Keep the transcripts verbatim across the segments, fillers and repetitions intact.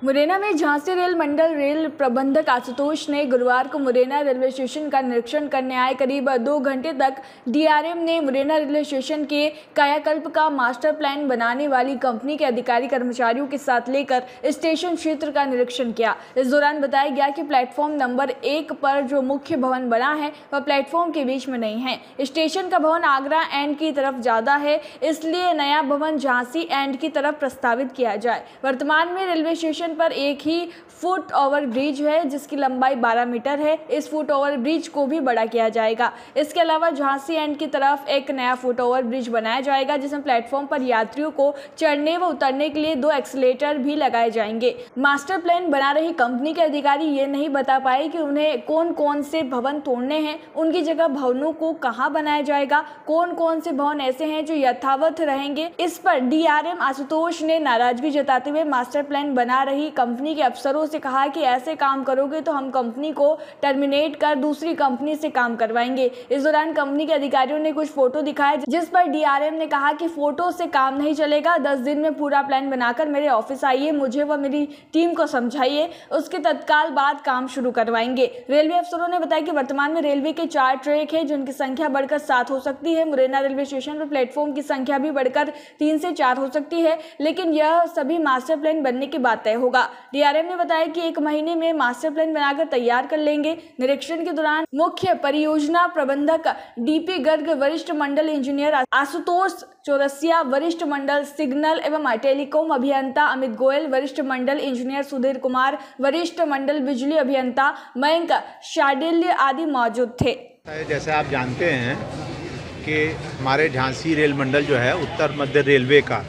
मुरैना में झांसी रेल मंडल रेल प्रबंधक आशुतोष ने गुरुवार को मुरैना रेलवे स्टेशन का निरीक्षण करने आए। करीब दो घंटे तक डीआरएम ने मुरैना रेलवे स्टेशन के कायाकल्प का मास्टर प्लान बनाने वाली कंपनी के अधिकारी कर्मचारियों के साथ लेकर स्टेशन क्षेत्र का निरीक्षण किया। इस दौरान बताया गया कि प्लेटफॉर्म नंबर एक पर जो मुख्य भवन बना है वह प्लेटफॉर्म के बीच में नहीं है। स्टेशन का भवन आगरा एंड की तरफ ज्यादा है, इसलिए नया भवन झांसी एंड की तरफ प्रस्तावित किया जाए। वर्तमान में रेलवे स्टेशन पर एक ही फुट ओवर ब्रिज है जिसकी लंबाई बारह मीटर है। इस फुट ओवर ब्रिज को भी बड़ा किया जाएगा। इसके अलावा झांसी एंड की तरफ एक नया फुट ओवर ब्रिज बनाया जाएगा जिसमें प्लेटफॉर्म पर यात्रियों को चढ़ने व उतरने के लिए दो एक्सीलेटर भी लगाए जाएंगे। मास्टर प्लान बना रही कंपनी के अधिकारी ये नहीं बता पाए कि उन्हें कौन कौन से भवन तोड़ने हैं, उनकी जगह भवनों को कहाँ बनाया जाएगा, कौन कौन से भवन ऐसे हैं जो यथावत रहेंगे। इस पर डीआरएम आशुतोष ने नाराजगी जताते हुए मास्टर प्लान बना रही कंपनी के अफसरों से कहा कि ऐसे काम करोगे तो हम कंपनी को टर्मिनेट कर दूसरी कंपनी से काम करवाएंगे। इस दौरान कंपनी के अधिकारियों ने कुछ फोटो दिखाए जिस पर डीआरएम ने कहा कि फोटो से काम नहीं चलेगा, दस दिन में पूरा प्लान बनाकर मेरे ऑफिस आइए, मुझे व मेरी टीम को समझाइए, उसके तत्काल बाद काम शुरू करवाएंगे। रेलवे अफसरों ने बताया कि वर्तमान में रेलवे के चार ट्रैक है जिनकी संख्या बढ़कर सात हो सकती है। मुरैना रेलवे स्टेशन पर प्लेटफॉर्म की संख्या भी बढ़कर तीन से चार हो सकती है, लेकिन यह सभी मास्टर प्लान बनने के बाद तय होगा। डीआरएम ने बताया कि एक महीने में मास्टर प्लान बनाकर तैयार कर लेंगे। निरीक्षण के दौरान मुख्य परियोजना प्रबंधक डीपी गर्ग, वरिष्ठ मंडल इंजीनियर आशुतोष चौरसिया, वरिष्ठ मंडल सिग्नल एवं टेलीकॉम अभियंता अमित गोयल, वरिष्ठ मंडल इंजीनियर सुधीर कुमार, वरिष्ठ मंडल बिजली अभियंता मयंक शाडिल्य आदि मौजूद थे। जैसे आप जानते हैं कि हमारे झांसी रेल मंडल जो है उत्तर मध्य रेलवे का,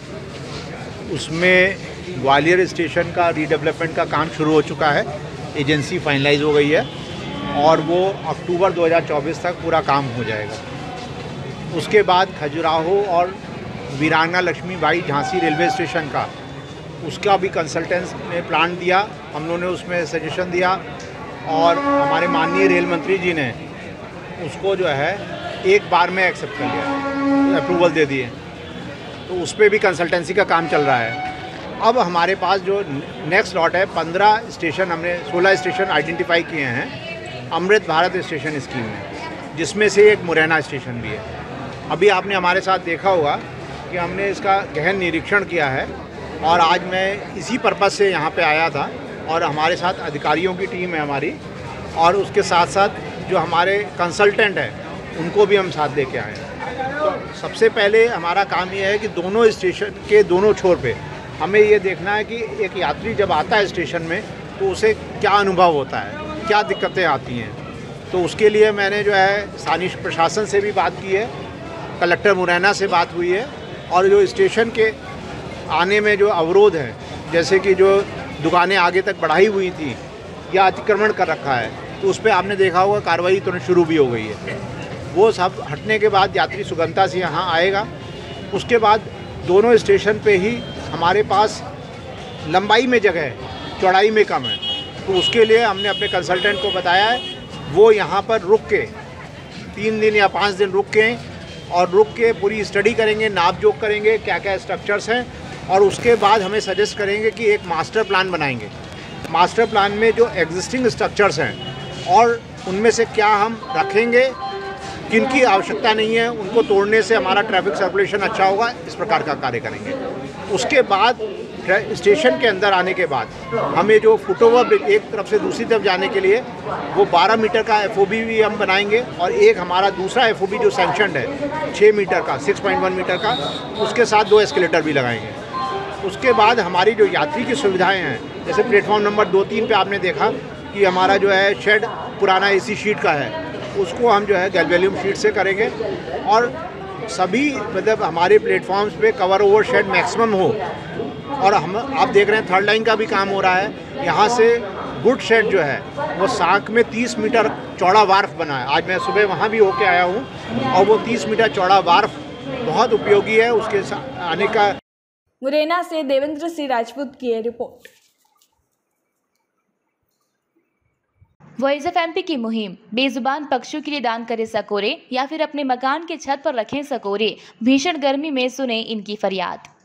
उसमें ग्वालियर स्टेशन का रीडेवलपमेंट का काम शुरू हो चुका है। एजेंसी फाइनलाइज हो गई है और वो अक्टूबर दो हज़ार चौबीस तक पूरा काम हो जाएगा। उसके बाद खजुराहो और वीरांगना लक्ष्मीबाई झांसी रेलवे स्टेशन का, उसका भी कंसल्टेंट्स ने प्लान दिया, हम लोगों ने उसमें सजेशन दिया और हमारे माननीय रेल मंत्री जी ने उसको जो है एक बार में एक्सेप्ट कर लिया, अप्रूवल दे दिए। तो उस पर भी कंसल्टेंसी का काम चल रहा है। अब हमारे पास जो नेक्स्ट लॉट है, पंद्रह स्टेशन हमने सोलह स्टेशन आइडेंटिफाई किए हैं अमृत भारत स्टेशन स्कीम में, जिसमें से एक मुरैना स्टेशन भी है। अभी आपने हमारे साथ देखा होगा कि हमने इसका गहन निरीक्षण किया है और आज मैं इसी पर्पज़ से यहाँ पे आया था और हमारे साथ अधिकारियों की टीम है हमारी, और उसके साथ साथ जो हमारे कंसल्टेंट हैं उनको भी हम साथ लेके आए हैं। तो सबसे पहले हमारा काम ये है कि दोनों स्टेशन के दोनों छोर पे हमें ये देखना है कि एक यात्री जब आता है स्टेशन में तो उसे क्या अनुभव होता है, क्या दिक्कतें आती हैं। तो उसके लिए मैंने जो है स्थानीय प्रशासन से भी बात की है, कलेक्टर मुरैना से बात हुई है, और जो स्टेशन के आने में जो अवरोध हैं, जैसे कि जो दुकानें आगे तक बढ़ाई हुई थी या अतिक्रमण कर रखा है, तो उस पर आपने देखा होगा कार्रवाई तुरंत शुरू भी हो गई है। वो सब हटने के बाद यात्री सुगमता से यहाँ आएगा। उसके बाद दोनों स्टेशन पे ही हमारे पास लंबाई में जगह है, चौड़ाई में कम है, तो उसके लिए हमने अपने कंसल्टेंट को बताया है वो यहाँ पर रुक के तीन दिन या पाँच दिन रुक के और रुक के पूरी स्टडी करेंगे, नाप जोख करेंगे क्या क्या स्ट्रक्चर्स हैं, और उसके बाद हमें सजेस्ट करेंगे कि एक मास्टर प्लान बनाएंगे। मास्टर प्लान में जो एग्जिस्टिंग स्ट्रक्चर्स हैं और उनमें से क्या हम रखेंगे, किनकी आवश्यकता नहीं है, उनको तोड़ने से हमारा ट्रैफिक सर्कुलेशन अच्छा होगा, इस प्रकार का कार्य करेंगे। उसके बाद स्टेशन के अंदर आने के बाद हमें जो फुटओवर ब्रिज एक तरफ से दूसरी तरफ जाने के लिए वो बारह मीटर का एफओबी भी हम बनाएंगे, और एक हमारा दूसरा एफओबी जो सैंक्शनड है छः मीटर का छह पॉइंट एक मीटर का, उसके साथ दो एस्केलेटर भी लगाएंगे। उसके बाद हमारी जो यात्री की सुविधाएँ हैं, जैसे प्लेटफॉर्म नंबर दो तीन पे आपने देखा कि हमारा जो है शेड पुराना एसी शीट का है, उसको हम जो है गैल्वेनियम शीट से करेंगे, और सभी मतलब हमारे प्लेटफॉर्म्स पे कवर ओवर शेड मैक्सिमम हो। और हम आप देख रहे हैं थर्ड लाइन का भी काम हो रहा है। यहाँ से गुड शेड जो है वो साँक में तीस मीटर चौड़ा वार्फ बना है। आज मैं सुबह वहाँ भी होके आया हूँ और वो तीस मीटर चौड़ा वार्फ बहुत उपयोगी है उसके आने का। मुरैना से देवेंद्र सिंह राजपूत की रिपोर्ट। वॉइस ऑफ एमपी की मुहिम, बेजुबान पक्षियों के लिए दान करें सकोरे या फिर अपने मकान के छत पर रखें सकोरे, भीषण गर्मी में सुने इनकी फरियाद।